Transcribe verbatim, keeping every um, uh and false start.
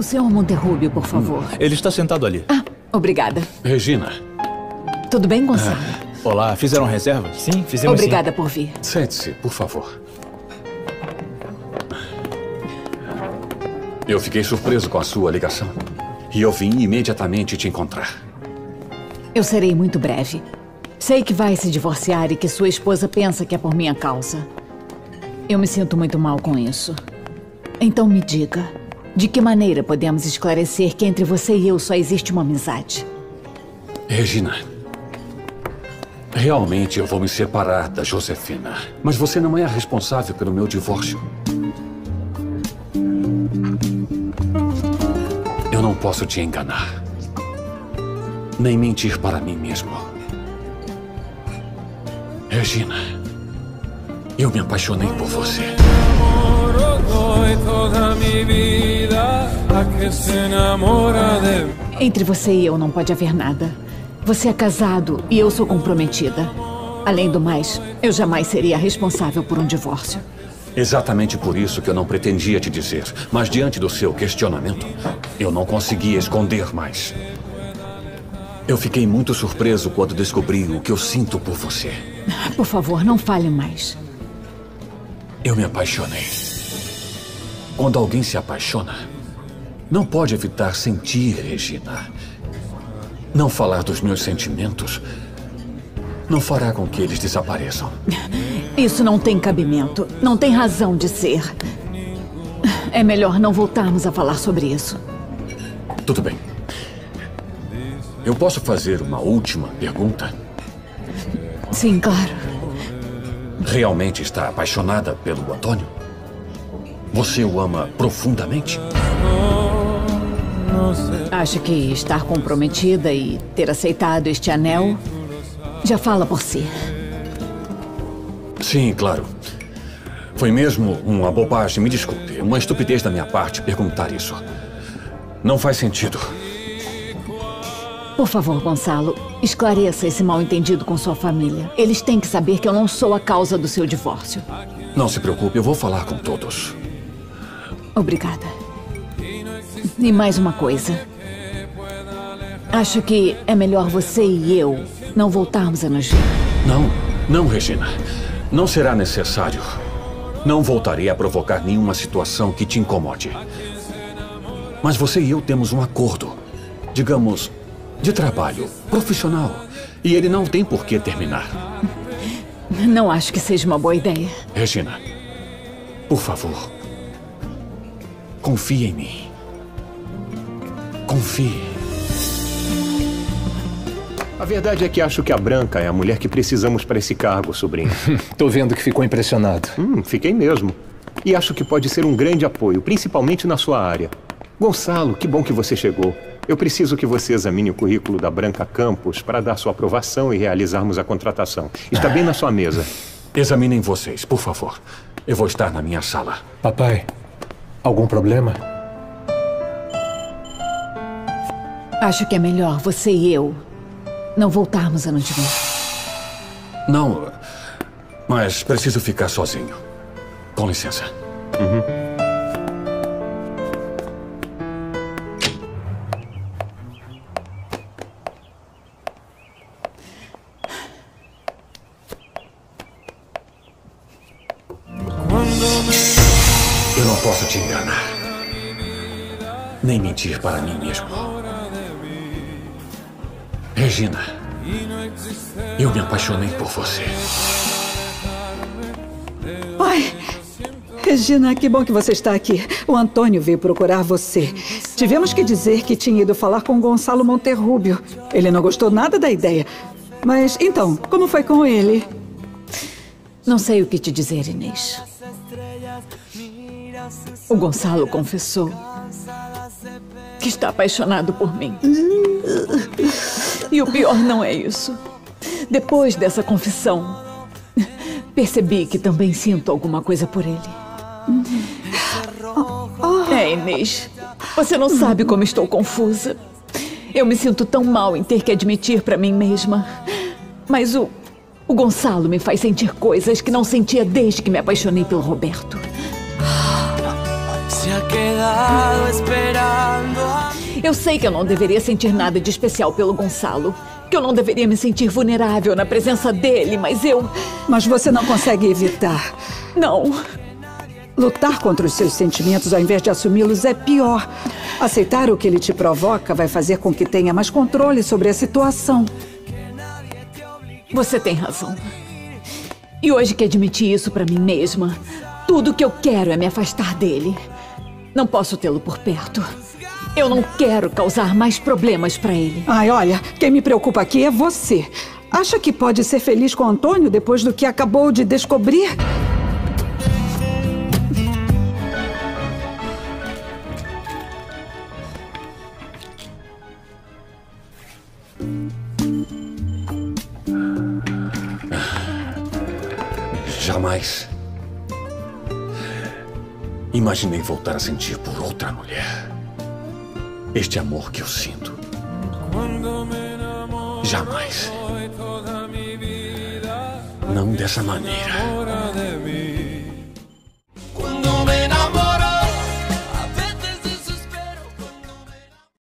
O senhor Monterrubio, por favor. Hum, ele está sentado ali. Ah, obrigada. Regina. Tudo bem, Gonçalo? Ah, olá, fizeram reservas? Sim, fizemos. Obrigada sim. por vir. Sente-se, por favor. Eu fiquei surpreso com a sua ligação. E eu vim imediatamente te encontrar. Eu serei muito breve. Sei que vai se divorciar e que sua esposa pensa que é por minha causa. Eu me sinto muito mal com isso. Então me diga, de que maneira podemos esclarecer que entre você e eu só existe uma amizade? Regina, realmente eu vou me separar da Josefina. Mas você não é a responsável pelo meu divórcio. Eu não posso te enganar. Nem mentir para mim mesmo. Regina, eu me apaixonei por você. Entre você e eu não pode haver nada. Você é casado e eu sou comprometida. Além do mais, eu jamais seria responsável por um divórcio. Exatamente por isso que eu não pretendia te dizer. Mas diante do seu questionamento, eu não conseguia esconder mais. Eu fiquei muito surpreso quando descobri o que eu sinto por você. Por favor, não fale mais. Eu me apaixonei. Quando alguém se apaixona, não pode evitar sentir, Regina. Não falar dos meus sentimentos não fará com que eles desapareçam. Isso não tem cabimento. Não tem razão de ser. É melhor não voltarmos a falar sobre isso. Tudo bem. Eu posso fazer uma última pergunta? Sim, claro. Realmente está apaixonada pelo Antônio? Você o ama profundamente? Acho que estar comprometida e ter aceitado este anel já fala por si. Sim, claro. Foi mesmo uma bobagem, me desculpe. Uma estupidez da minha parte perguntar isso. Não faz sentido. Por favor, Gonçalo, esclareça esse mal-entendido com sua família. Eles têm que saber que eu não sou a causa do seu divórcio. Não se preocupe, eu vou falar com todos. Obrigada. E mais uma coisa. Acho que é melhor você e eu não voltarmos a nos ver. Não, não, Regina. Não será necessário. Não voltarei a provocar nenhuma situação que te incomode. Mas você e eu temos um acordo. Digamos, de trabalho, profissional. E ele não tem por que terminar. Não acho que seja uma boa ideia. Regina, por favor, confie em mim. Confie. A verdade é que acho que a Branca é a mulher que precisamos para esse cargo, sobrinho. Tô vendo que ficou impressionado. Hum, fiquei mesmo. E acho que pode ser um grande apoio, principalmente na sua área. Gonçalo, que bom que você chegou. Eu preciso que você examine o currículo da Branca Campos para dar sua aprovação e realizarmos a contratação. Está bem na sua mesa. Examinem vocês, por favor. Eu vou estar na minha sala. Papai, algum problema? Acho que é melhor você e eu não voltarmos a nos ver. Não, mas preciso ficar sozinho. Com licença. Uhum. Eu não posso te enganar. Nem mentir para mim mesmo. Regina, eu me apaixonei por você. Pai! Regina, que bom que você está aqui. O Antônio veio procurar você. Tivemos que dizer que tinha ido falar com o Gonçalo Monterrubio. Ele não gostou nada da ideia. Mas, então, como foi com ele? Não sei o que te dizer, Inês. O Gonçalo confessou que está apaixonado por mim. E o pior não é isso. Depois dessa confissão, percebi que também sinto alguma coisa por ele. É, Inês, você não sabe como estou confusa. Eu me sinto tão mal em ter que admitir para mim mesma. Mas o, o Gonçalo me faz sentir coisas que não sentia desde que me apaixonei pelo Roberto. Se ha quedado esperando. Eu sei que eu não deveria sentir nada de especial pelo Gonçalo. Que eu não deveria me sentir vulnerável na presença dele, mas eu... Mas você não consegue evitar. Não. Lutar contra os seus sentimentos ao invés de assumi-los é pior. Aceitar o que ele te provoca vai fazer com que tenha mais controle sobre a situação. Você tem razão. E hoje que admiti isso pra mim mesma, tudo que eu quero é me afastar dele. Não posso tê-lo por perto. Eu não quero causar mais problemas pra ele. Ai, olha, quem me preocupa aqui é você. Acha que pode ser feliz com o Antônio depois do que acabou de descobrir? Jamais imaginei voltar a sentir por outra mulher este amor que eu sinto. Jamais. Não dessa maneira.